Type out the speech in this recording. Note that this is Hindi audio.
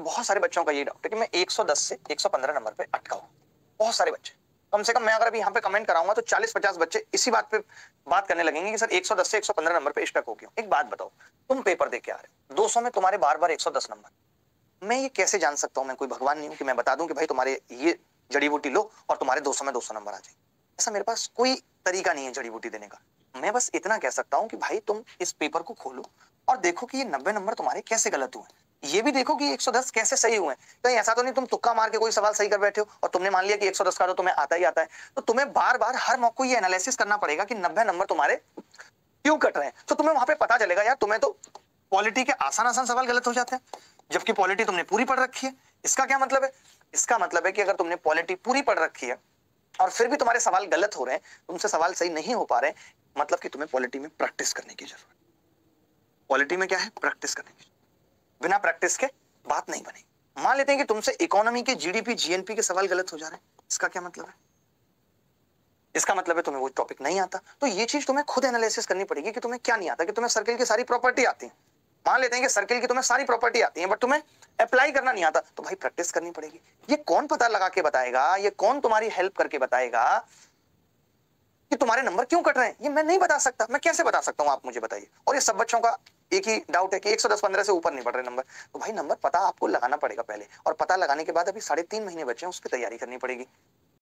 बहुत सारे बच्चों का ये डाउट है कि मैं 110 से 115 नंबर पे अटका हूं। बहुत सारे बच्चे, कम से कम मैं अगर अभी यहाँ पे कमेंट कराऊंगा तो 40-50 बच्चे इसी बात पे बात करने लगेंगे कि सर 110 से 115 नंबर पे स्टक हो गया। एक बात बताओ, तुम पेपर दे के आ रहे हो, 200 में तुम्हारे बार बार 110 नंबर, मैं ये कैसे जान सकता हूँ? मैं कोई भगवान नहीं हूं कि मैं बता दूं कि भाई तुम्हारे ये जड़ी बूटी लो और तुम्हारे 200 में 200 नंबर आ जाए। ऐसा मेरे पास कोई तरीका नहीं है जड़ी बूटी देने का। मैं बस इतना कह सकता हूं कि भाई तुम इस पेपर को खोलो और देखो कि ये 90 नंबर तुम्हारे कैसे गलत हुए, ये भी देखो कि 110 कैसे सही हुए। कहीं ऐसा तो नहीं तुम तुक्का मार के कोई सवाल सही कर बैठे हो और तुमने मान लिया कि 110 का तो तुम्हें आता ही आता है। तो तुम्हें बार बार हर मौके को ये एनालिसिस करना पड़ेगा कि 90 नंबर तुम्हारे क्यों कट रहे हैं। तो तुम्हें वहां पे पता चलेगा यार तुम्हें तो पॉलिटी के आसान आसान सवाल गलत हो जाते हैं, जबकि पॉलिटी तुमने पूरी पढ़ रखी है। इसका क्या मतलब है? इसका मतलब है कि अगर तुमने पॉलिटी पूरी पढ़ रखी है और फिर भी तुम्हारे सवाल गलत हो रहे हैं, तुमसे सवाल सही नहीं हो पा रहे हैं, मतलब कि तुम्हें पॉलिटी में प्रैक्टिस करने की जरूरत है। पॉलिटी में क्या है? प्रैक्टिस करने की। बिना प्रैक्टिस के बात नहीं बनेगी। मान लेते हैं कि तुमसे इकोनॉमी के, जीडीपी, जीएनपी के सवाल गलत हो जा रहे हैं, इसका क्या मतलब है? इसका मतलब है तुम्हें वो टॉपिक नहीं आता। तो ये चीज तुम्हें खुद एनालिसिस करनी पड़ेगी कि तुम्हें क्या नहीं आता। कि तुम्हें सर्किल की सारी प्रॉपर्टी आती है, मान लेते हैं कि सर्किल की तुम्हें सारी प्रॉपर्टी आती है बट तुम्हें अप्लाई करना नहीं आता, तो भाई प्रैक्टिस करनी पड़ेगी। ये कौन पता लगा के बताएगा, ये कौन तुम्हारी हेल्प करके बताएगा कि तुम्हारे नंबर क्यों कट रहे हैं? ये मैं नहीं बता सकता। मैं कैसे बता सकता हूं, आप मुझे बताइए। और ये सब बच्चों का एक ही डाउट है कि 110-15 से ऊपर नहीं बढ़ रहे नंबर। तो भाई नंबर पता आपको लगाना पड़ेगा पहले, और पता लगाने के बाद अभी 3.5 महीने बचे हैं, उस पर तैयारी करनी पड़ेगी।